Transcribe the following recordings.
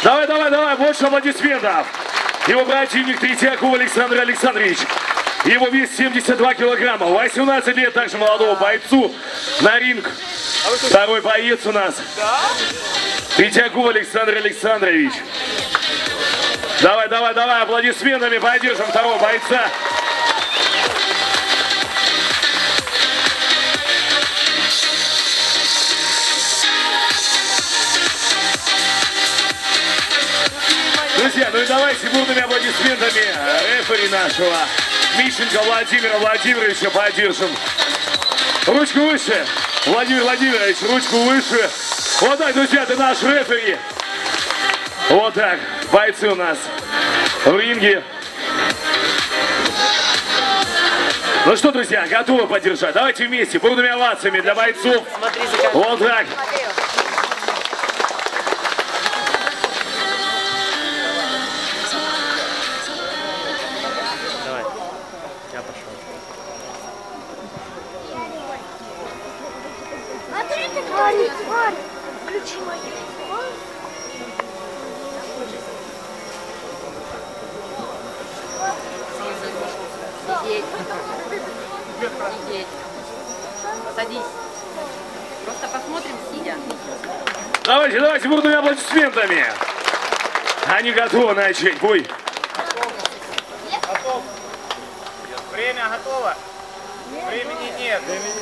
Давай, давай, давай, больше аплодисментов. Его противник Третьяков Александр Александрович. Его вес 72 килограмма. 18 лет также молодому бойцу на ринг. Второй боец у нас. Третьяков Александр Александрович. Давай, давай, давай, аплодисментами поддержим второго бойца. Друзья, ну и давайте бурными аплодисментами рефери нашего Мищенко Владимира Владимировича поддержим. Ручку выше. Владимир Владимирович, ручку выше. Вот так, друзья, это наш рефери. Вот так. Бойцы у нас в ринге. Ну что, друзья, готовы поддержать? Давайте вместе, бурными овациями для бойцов. Вот так. Включи мою. Сидеть. Сидеть. Садись. Просто посмотрим, сидя. Давайте, давайте бурными аплодисментами. Они готовы начать бой. Готов. Время готово. Времени нет.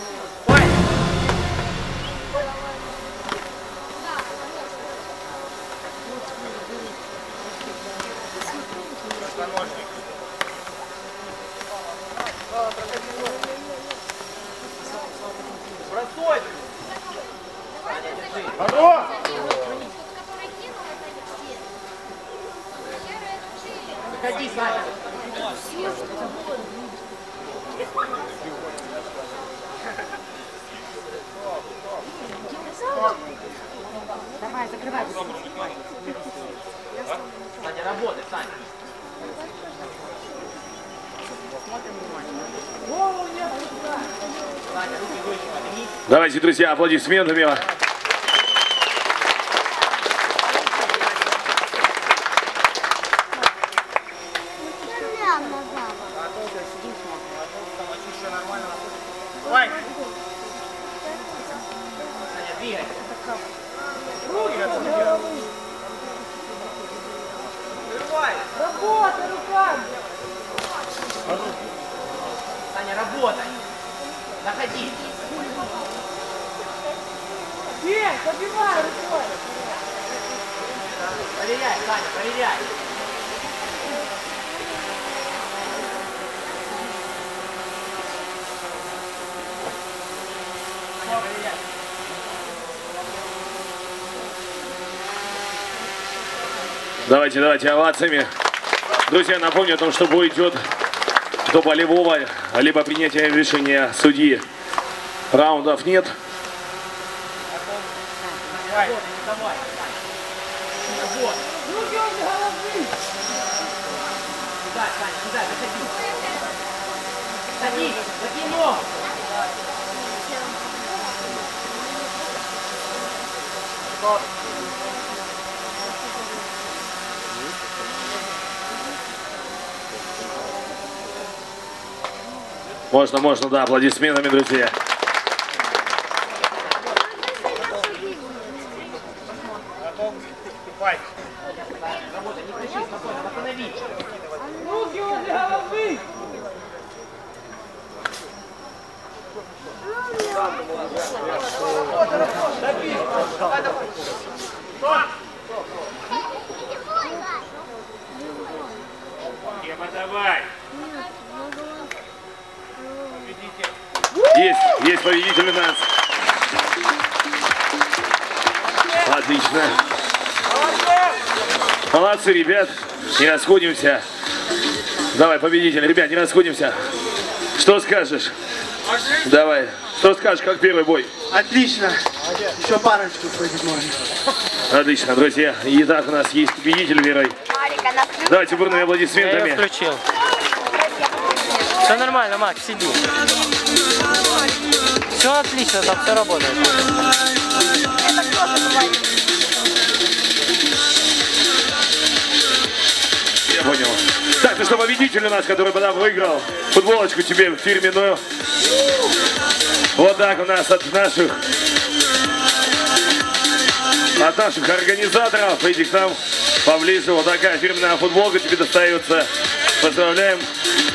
Бросой! Готов! Заходи, Саня! Давай, закрывай. Саня, работай, Саня! Смотрим внимательно. Саня, руки выше, подними. Давайте, друзья, аплодисментами. Давай! Саня, двигай! Давай! Работай руками. Саня, работай! Заходи! Нет, забивай рукой. Проверяй, Саня, проверяй! Саня, проверяй! Давайте, давайте овациями. Друзья, напомню о том, что бой идет до болевого, либо принятия решения судьи. Раундов нет. Давай, давай! Вот! Руки от головы. Сюда, Саня, сюда, заходи! Садись, закинь ногу! Стоп! Можно, можно, да, аплодисментами, друзья. Готов? Ступай! Работай, не кричи, спокойно, останови! Руки от головы. Ева, давай! Есть победитель у нас. Отлично. Молодцы, ребят. Не расходимся. Давай, победитель. Ребят, не расходимся. Что скажешь? Давай. Что скажешь, как первый бой? Отлично. Еще парочку пойдет можно. Отлично, друзья. Итак, у нас есть победитель Верой. Давайте бурными аплодисментами. Я ее включил. Все нормально, Макс, сиди. Все отлично, там все работает. Достается, что победитель у нас, который потом выиграл футболочку тебе фирменную. Вот так у нас от наших организаторов. Иди к нам поближе. Вот такая фирменная футболка тебе достается. Поздравляем.